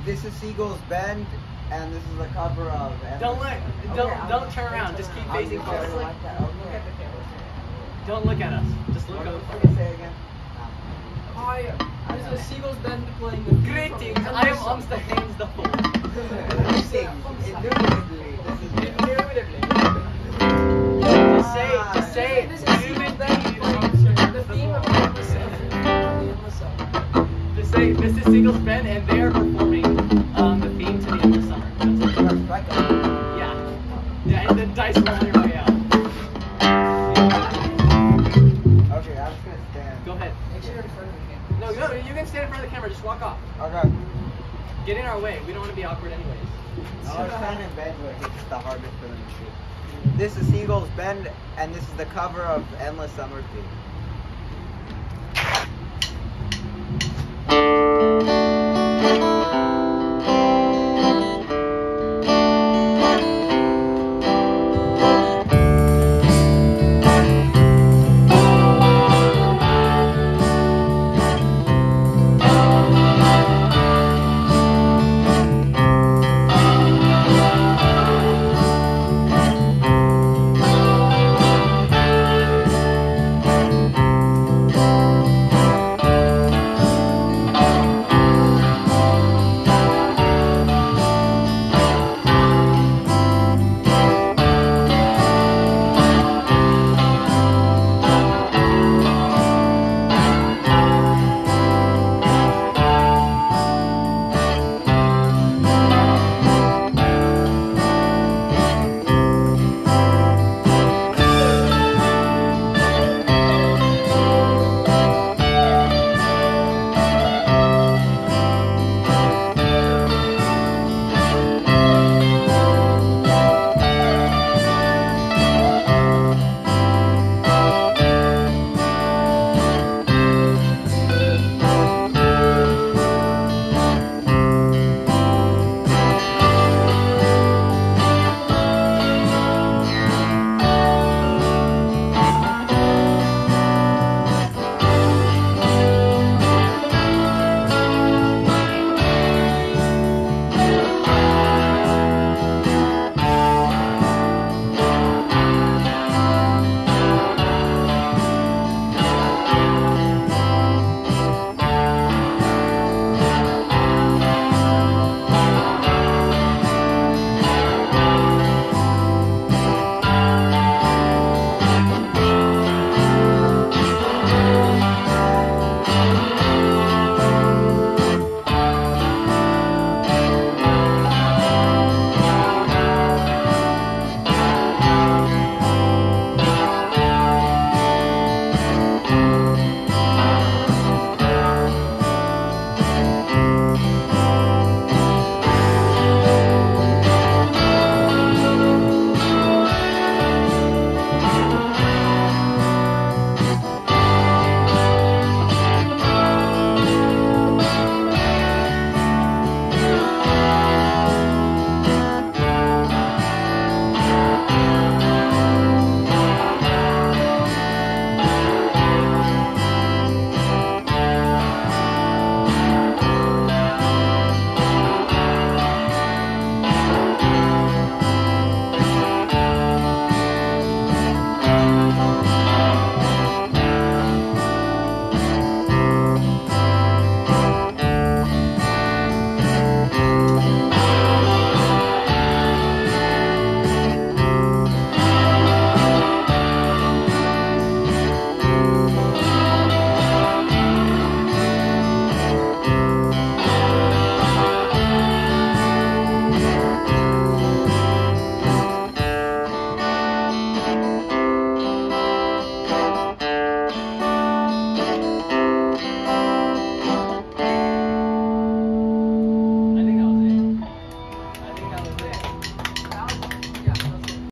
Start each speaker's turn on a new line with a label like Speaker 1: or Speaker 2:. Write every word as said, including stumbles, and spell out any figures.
Speaker 1: This is Seagull's Bend, and this is the cover of.
Speaker 2: Don't look. Don't okay, don't turn around. Just keep facing forward. Look at the camera. Don't look at us. Just look over.
Speaker 1: Okay, say it again.
Speaker 3: Hi, this is Seagull's Bend playing the
Speaker 2: Greetings. I am Amster Haynes the Fourth.
Speaker 1: Indubitably.
Speaker 2: Just say, just say.
Speaker 3: This is Seagull's Bend playing the theme of the
Speaker 2: Just say, this is Seagull's Bend, and they are performing um, the theme to the end of summer. Yeah. Yeah, and then dice roll your way out.
Speaker 1: Okay, I'm just gonna stand.
Speaker 2: Go ahead.
Speaker 3: Make sure you're in front of the camera.
Speaker 2: No, no, you can stand in front of the camera. Just walk off.
Speaker 1: Okay.
Speaker 2: Get in our way. We don't want to be awkward anyways.
Speaker 1: I was standing in bed where it's the hardest for them to shoot. This is Seagull's Bend, and this is the cover of Endless Summer Theme.